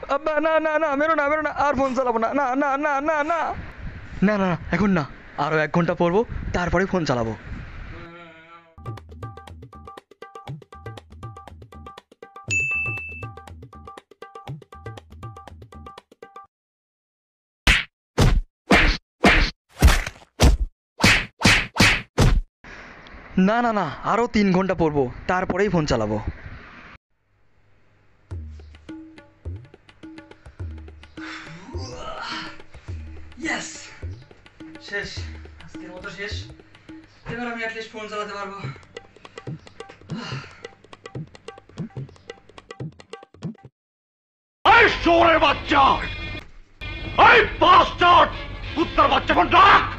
আব্বা না না না, মেরো না, আর ফোন চালাবো না, না না না না না না না, এখন না, আরো 1 ঘন্টা পড়বো, তারপরে ফোন চালাবো। না না না, আরো 3 ঘন্টা পড়বো, তারপরেই ফোন চালাবো। ইয়েস, শেষ, আজকের মতো শেষ। এবার আমি অ্যাটলিস্ট ফোন চালাতে পারবো। এই শোরের বাচ্চা, এই বাস্টার্ড, কুত্তার বাচ্চা, ফোন রাখ।